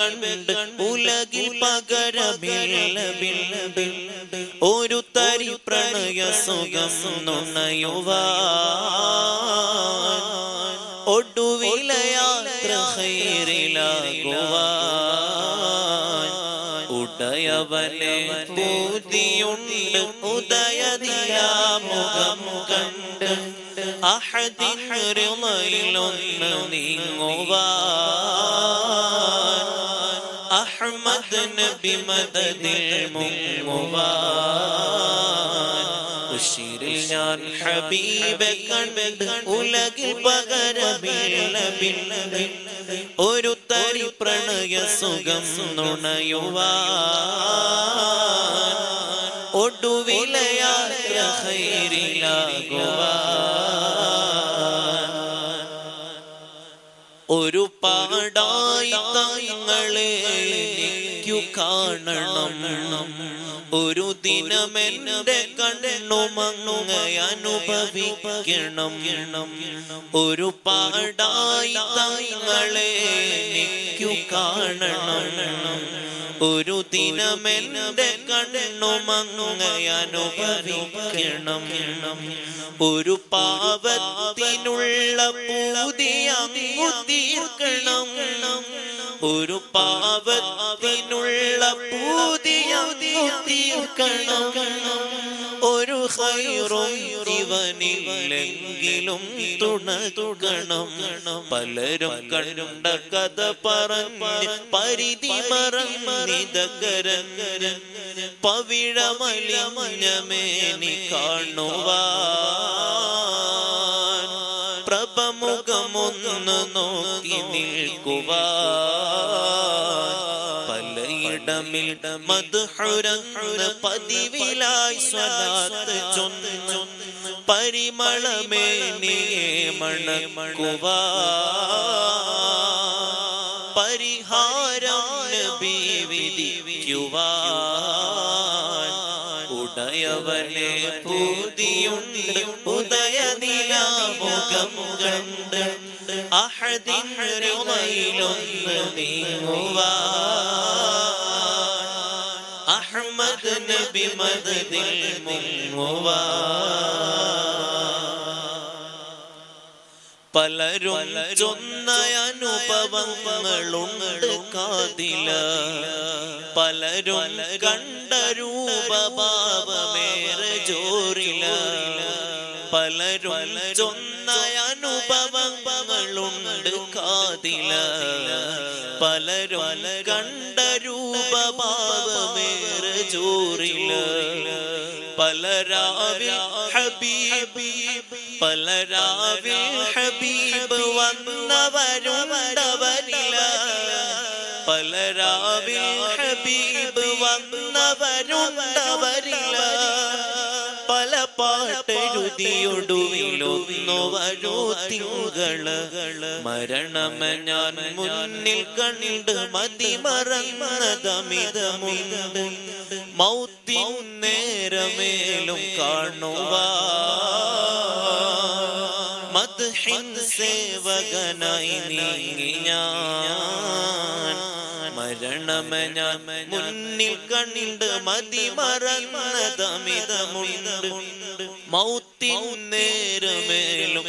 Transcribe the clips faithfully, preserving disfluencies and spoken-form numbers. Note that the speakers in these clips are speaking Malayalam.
കണ്ട് ഉലകിൽ പകരമില്ല ഒരു തരി പ്രണയ സുഖം നുണയുവാൻ ഒടുവിലെ യാത്ര ഖൈറിലാകുവാൻ ഉടയവനെ പൂതിയുണ്ട് ഉദയദിലാമുഖം കണ്ട് അഹദിൻ റിളയിലൊന്ന് നീങ്ങുവാൻ അഹ്മദ് നബി മദദിൽ മുങ്ങുവാൻ ഉശിരിൽ ഞാൻ ഹബീബെ കണ്ട് ഉലകിൽ പകരമില്ല ഒരു തരി പ്രണയ സുഖം നുണയുവാൻ ഒടുവിലെ യാത്ര ഖൈറിലാകുവാൻ ഒരു പാടായി തങ്ങളെ എനിക്കു കാണണം ഒരു ദിനമെന്റെ കണ്ണുമങ്ങ അനുഭവിക്കണം ഒരു പാടായി തങ്ങളെ എനിക്കു കാണണം ഒരു ദിനമെന്റെ കണ്ണുമങ്ങ അനുഭവിക്കണം ഒരു പാപത്തിനുള്ള പൂതിയങ്ങു തീർക്കണം ഒരു പാപത്തിനുള്ള പൂതിയങ്ങു തീർക്കണം ഒരു ഖൈറും ഇവനില്ലെങ്കിലും തുണതുകണം പലരും കണ്ട കഥ പറഞ്ഞ് പരിധി മറന്നിതകരൻ പവിഴമലിഞ്ഞമേനി കാണുവാൻ പ്രഭമുഖമൊന്നു നോക്കി നിൽക്കുവാൻ പലയിടമിൽ മദ്ഹുരന്ന് പതിവിലായി സ്വലാത്ത് ചൊന്ന് പരിമളമേനിയെ മണക്കുവാൻ പരിഹാരം നബി വിധിക്കുവാൻ ഉടയവനെ പൂതിയുണ്ട് ഉദയദിലാമുഖം കണ്ട് അഹദിൻ റിളയിലൊന്ന് നീങ്ങുവാൻ അഹ്മദ് നബി മദദിൽ മുങ്ങുവാൻ പലരും ചൊന്ന അനുഭവങ്ങളുണ്ട് കാതില പലരും കണ്ട രൂപഭാവമേറെ ജോറില പലരും ചൊന്ന അനുഭവങ്ങളുണ്ട് കാതില പലരും കണ്ട രൂപഭാവമേറെ ജോറില പലരാവിൽ ഹബീബ് പലരാവിൽ ഹബീബ് വന്നവരുണ്ടവരില പലരാവിൽ ഹബീബ് വന്നവരുണ്ടവരില പല പാട്ടെഴുതിയൊടുവിലൊന്നു വരൂ തിങ്കള് മരണമ ഞാൻ മുന്നിൽ കണ്ട് മതിമറന്നതമിതമുണ്ട് മൗത്തിൻ നേരമേലും കാണുവാൻ മദ്ഹിൻ സേവകനായി നീങ്ങി ഞാൻ മരണമ ഞാൻ മുന്നിൽ കണ്ട് മതിമറന്നതമിതമുണ്ട് മൗത്തിൻ നേരമേലും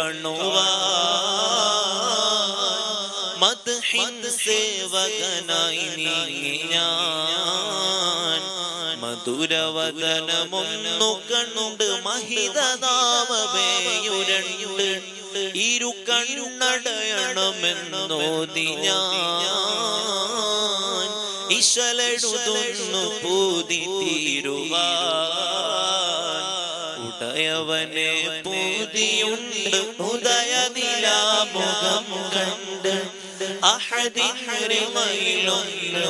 കാണുവാൻ മദ്ഹിൻ സേവകനായി നീങ്ങി ഞാൻ മധുരവദനമൊന്നു കണ്ട് മഹിതനാമമേയുരണ്ട് ഇരു കണ്ണടയണമെന്നോതി ഞാൻ ഇശലെഴുതുന്നു പൂതി തീരുവാൻ ഉടയവനെ പൂതിയുണ്ട് ഉദയദിലാമുഖം കണ്ട് അഹദിൻ റിളയിലൊന്ന്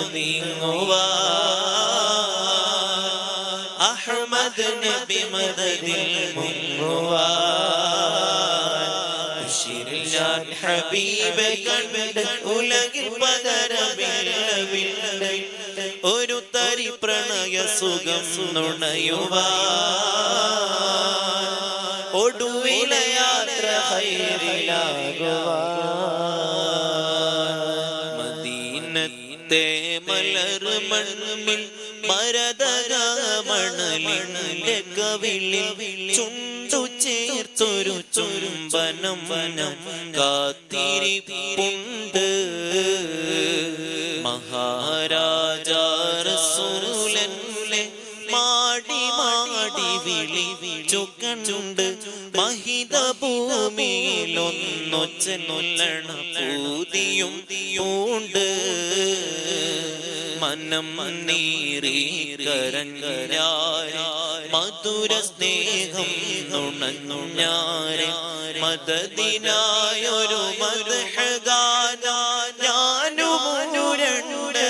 നീങ്ങുവാൻ അഹ്മദ് നബി മദദിൽ മുങ്ങുവാൻ ഉശിരിൽ ഞാൻ ഹബീബെ കണ്ട് ഉലകിൽ പകരമില്ല ഒരു തരി പ്രണയ സുഖം നുണയുവാൻ ഒടുവിലെ യാത്ര ഖൈറിലാകുവാൻ മദീനത്ത് മലർ മണ്ണിൽ മരതകമണലിന്റെ കവിളിൽ ചുണ്ടു ചേർത്തൊരു ചുംബനം വനം കാത്തിരിപ്പുണ്ട്. മഹാരാജാ റസൂലല്ലേ മാടി മാടി വിളിച്ചു കണ്ട് മഹിത ഭൂമിയിലൊന്നൊച്ചൊല്ലണ പൂതിയും പൂണ്ട്. മനം നീറി കരഞ്ഞാരെ മധുര സ്നേഹം നുണഞ്ഞു ഞാരെ മദദിനായൊരു മദ്ഹ് ഗാനം ഞാനും മുരണ്ട്.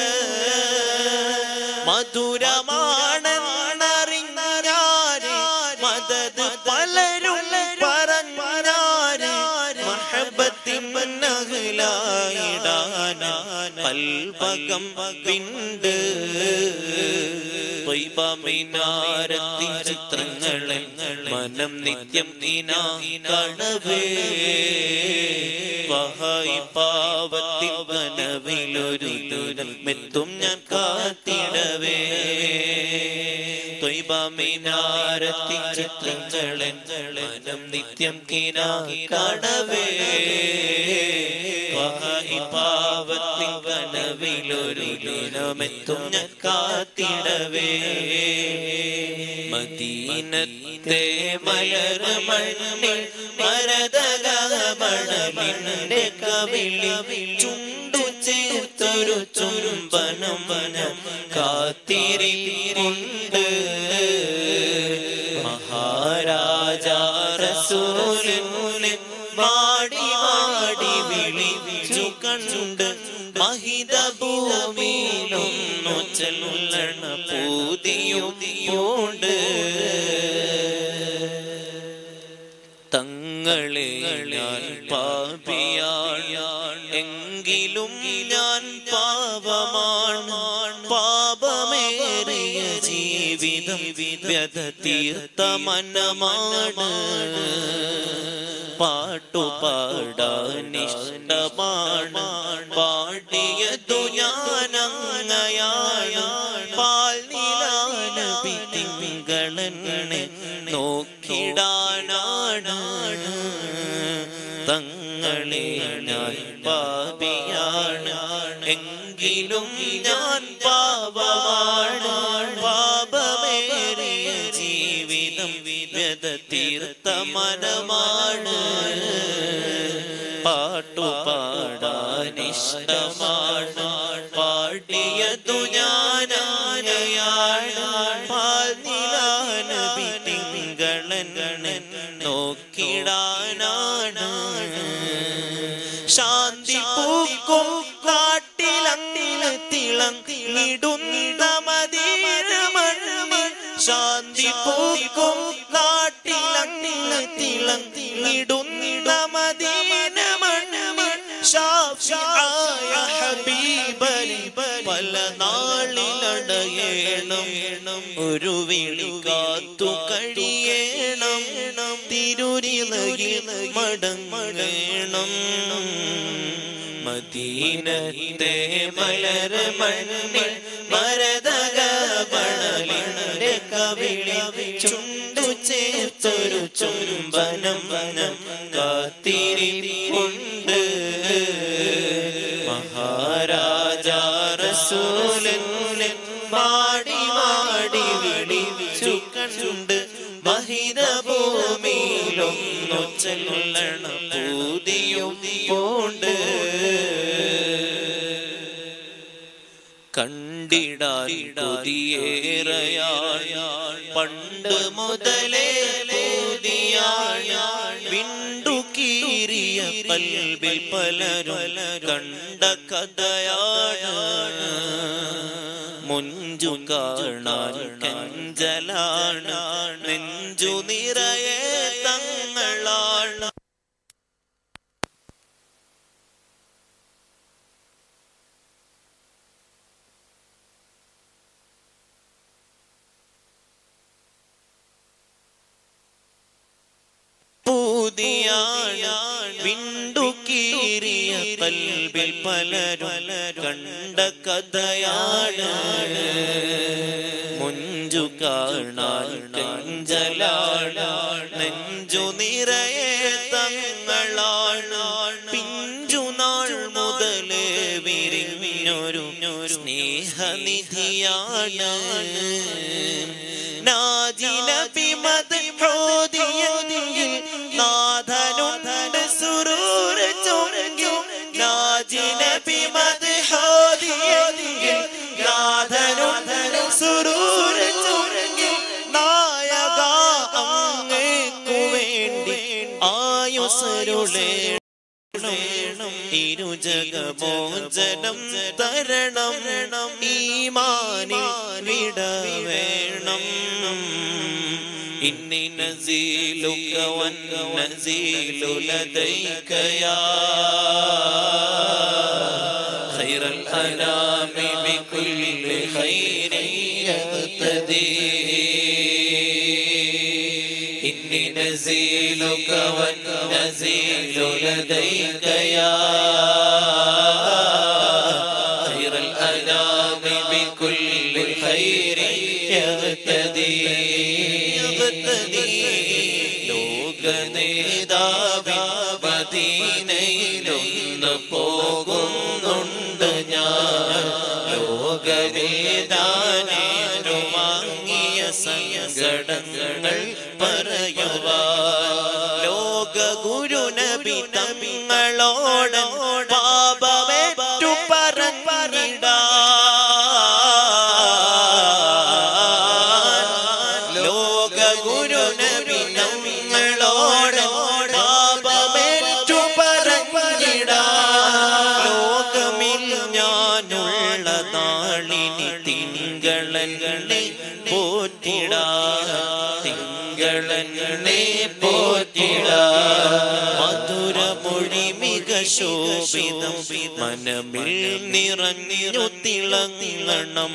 മധുരമാണെന്നറിഞ്ഞാരെ മദദ് പലരും പറഞ്ഞാരെ മഹബത്തിൻ നഹ്ലായിടാന കൽബകം വിണ്ട്. മിനാരത്തിൻ ചിത്രങ്ങളെ മനം നിത്യം കിനാ കണവേ വഹായി പാവത്തിൻ കനവിലൊരു മെത്തും ഞാൻ കാത്തിടവേ. മിനാരത്തിൻ ചിത്രങ്ങളെ മനം നിത്യം കിനാ കണവേ വഹായി പാവത്തിൻ കനവിലൊരു ദിനമെത്തും ഞാൻ കാത്തിടവേ. മദീനത്തെ മലർ മണ്ണിൽ മരതകമണലിന്റെ കവിളിൽ ചുണ്ടു ചേർത്തൊരു ചുംബനം വനം കാത്തിരിപ്പുണ്ട്. മഹാരാജാ റസൂലല്ലേ മാടി മാടി വിളിച്ചു കണ്ട് മഹിത ഭൂമിയിലൊന്നൊച്ചൊല്ലണ പൂതിയും പൂണ്ട്. തങ്ങളെ ഞാൻ പാപിയാണ് എങ്കിലും ഞാൻ പാപമാണ്. പാപമേറിയ ജീവിതം വ്യഥ തീർത്ത മനമാണ്. പാട്ടുപാടാനിഷ്ടമാണ് പാടിയതു ഞാനങ്ങയായ പാൽനിലാനബി തിങ്കളനെ നോക്കിടാനാണ്. തങ്ങളെ ഞാൻ പാപിയാണ് എങ്കിലും ഞാൻ പാപമാണ്. പാപമേറിയ ജീവിതം വ്യഥ തീർത്ത മനമാണ്. പാട്ടുപാടാനിഷ്ടമാണ് പാടിയതു ഞാനങ്ങയാണ് പാൽനിലാനബി തിങ്കളനെ നോക്കിടാനാണ്. ശാന്തി പൂക്കും കാട്ടിലങ്ങില തിളങ്ങിടുന്ന മദീന മണ്ണിൽ ശാന്തി പൂക്കും കാട്ടിലങ്ങില തിളങ്ങിടുന്ന മദീന മണ്ണിൽ ശാഫിഈയ ഹബീബലി പല നാളിലടയേണം ഒരു വിളി കാത്തു കഴിയേണം. തിരുരിളയിൽ മടങ്ങേണം. മദീനത്തെ മലർ മണ്ണിൽ മരതകമണലിന്റെ കവിളിൽ ചുണ്ടു ചേർത്തൊരു ചുംബനം വനം കാത്തിരിപ്പുണ്ട്. മഹാരാജാ റസൂലല്ലേ മാടി മാടി വിളിച്ചു കണ്ട് മഹിത ഭൂമിയിലൊന്നൊച്ചൊല്ലണ പൂതിയും പൂണ്ട്. കണ്ടിടാൻ കൊതിയേറെയായ പണ്ട് മുതലേ പൂതിയായ വിണ്ടു കീറിയ കൽബിൽ പലരും കണ്ട കഥയാണ്. മുഞ്ചു കാണാൻ കഞ്ചലാണ് നെഞ്ചു നിറയെ തങ്ങളാണ്. പൂതിയാണ് വിണ്ടു കീറിയ കൽബിൽ പലരും കണ്ട കഥയാണ് മുഞ്ചു കാണാൻ കഞ്ചലാണ് നെഞ്ചു നിറയെ തങ്ങളാണ് പിഞ്ചു നാൾ മുതലേ വിരിഞ്ഞൊരു സ്നേഹനിധിയാണ് നാജിനബി മദ്ഹൂദിയെങ്കിൽ നാഥനുണ്ട് സുറൂർ ചൊരിഞ്ഞു നാജിനബി മദ്ഹൂദിയെങ്കിൽ നാഥനുണ്ട് സുറൂർ ചൊരിഞ്ഞു നായക അങ്ങേക്കു വേണ്ടി ആയുസ്സരുളേ ഇരുജഗമോചനം തരണം ഈമാനിൽ വിട വേണം ഇന്നി നസീലുക വന്നസീലു ലദൈക യാ ഖൈറൽ അനാമി ബികുല്ലി ഖൈരിൻ യഖ്തദീ ഇന്നി നസീലുക വന്നസീലു ലദൈക യാ ഖൈറൽ അനാമി ബികുല്ലി ഖൈരിൻ യഖ്തദീ ലോകനേതാവിൻ മദീനയിലൊന്ന് പോകുന്നുണ്ട് ഞാൻ ലോകനേതാനേറ്റു വാങ്ങിയ സങ്കടങ്ങൾ പറയുവാൻ ലോക ഗുരു നബി തങ്ങളോട് പാപമേറ്റു പറഞ്ഞിടാൻ ലോക ഗുരു നബി തങ്ങളോട് പാപമേറ്റു പറഞ്ഞിടാൻ ലോകമിൽ ഞാനുള്ള നാളിനി തിങ്കളങ്ങളെ പോറ്റിടാൻ തിങ്കളങ്ങളെ പോറ്റിടാൻ മധുരമൊഴി മിക ശോഭിതം മനമിൽ നിറഞ്ഞു തിളങ്ങണം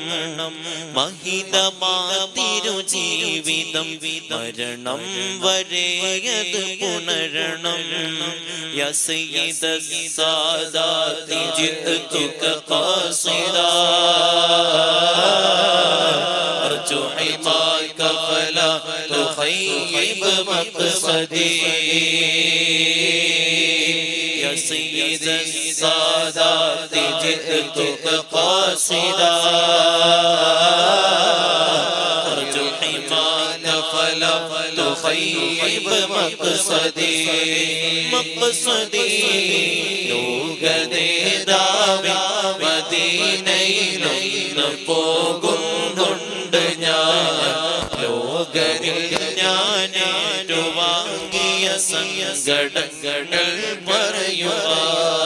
മഹിതമാതിരു ജീവിതം മരണം വരെയത് പുണരണം യാ സയ്യിദ സാദാതി ജിഅ്തുക ഖാസിദാ അർജു ഹിമാക ഫലാ തുഖയ്യിബ് മഖ്സദി يا سيد السادات جئتك قاصدا أرجو حماك فلا تخيب مقصدي مقصدي ലോകനേതാവേ മദീനയിലൊന്ന് പോകുന്നുണ്ട് ഞാൻ ലോകരിൽ ഞാനേറ്റു വാങ്ങിയ സങ്കടങ്ങൾ പറയുവാൻ